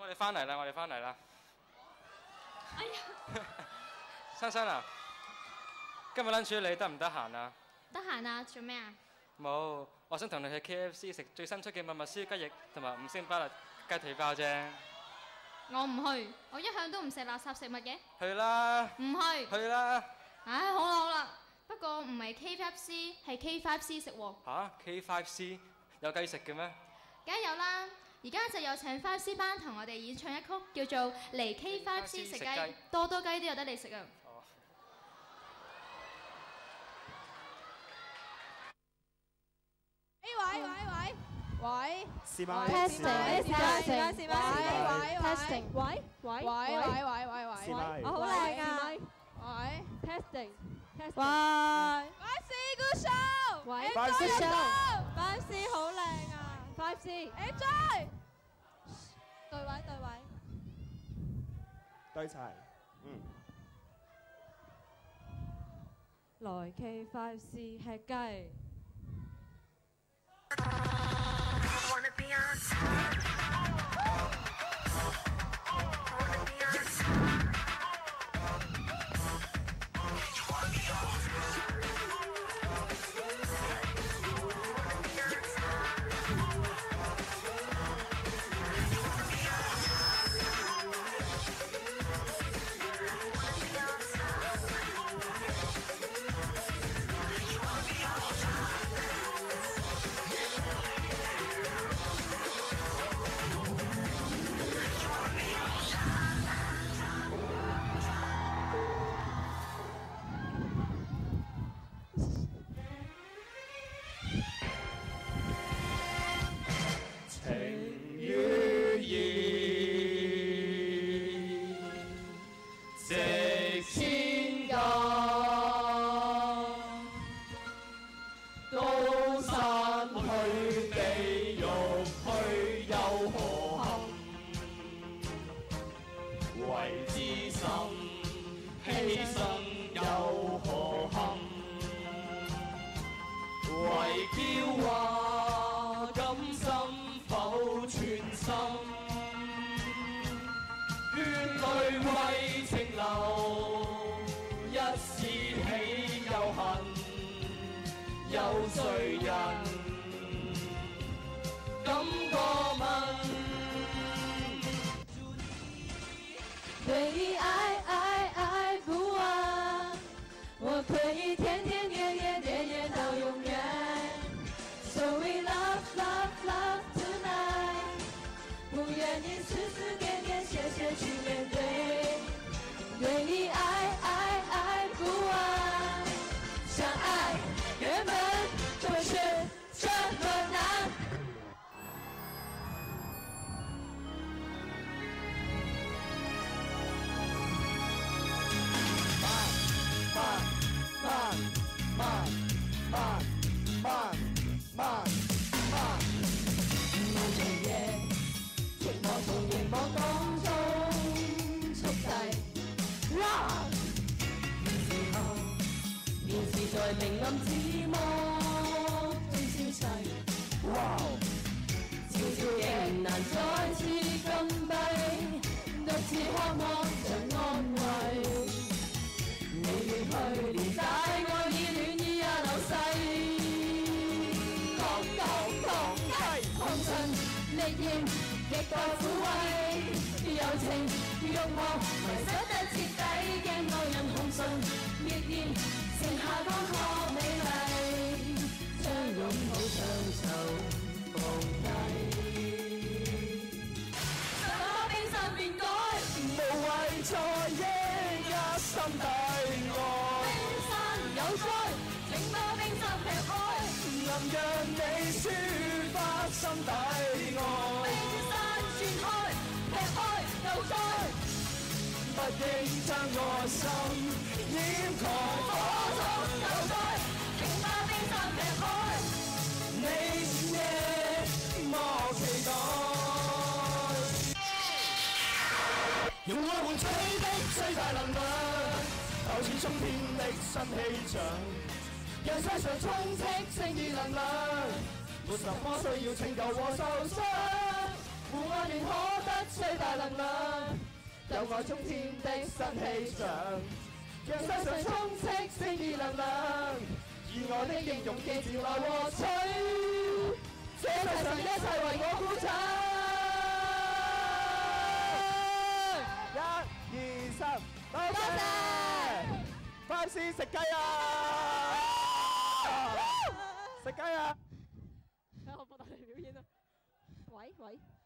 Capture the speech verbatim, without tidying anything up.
我哋翻嚟啦，我哋翻嚟啦。 哎呀， 珊珊啊，今日 lunch 你得唔得閒啊？ 得閒啊，做咩啊？ 冇，我想同你去 K F C 食最新出嘅密密燒雞翼同埋五星巴辣雞腿包啫。 我唔去，我一向都唔食垃圾食物嘅。 去啦。 唔去。 去啦。 唉，好啦好啦，不過唔係 K F C， 係 K 五 C 食喎。 嚇 ？K 五 C 有雞食嘅咩？ 梗係有啦，而家就有請 五 C 班同我哋演唱一曲，叫做《嚟 K 五 C 食雞》，多多雞都有得你食啊！ 喂喂喂喂， 試麥 testing testing testing， 喂喂 testing， 喂喂喂喂喂喂喂， 試麥， 我好靚啊！喂 testing testing，喂 five C good show，喂 five C show，five C 好靚啊 ，five C enjoy，對位對位， 對齊，嗯。 來 K 五 C 吃雞。 Wanna be on top. Wanna be on top. You wanna be on top. Wanna be on top. You wanna be on top. Wanna be on top. You wanna be on top. 互愛聯可得最大能量，有愛沖天的新氣象，讓世上充斥正義能量，以我的英勇旗幟來獲取，這世上一切為我鼓掌。一、二、三，多謝。Five C 食雞啊！食雞啊！ 睇我博大嚟表演啊！喂喂。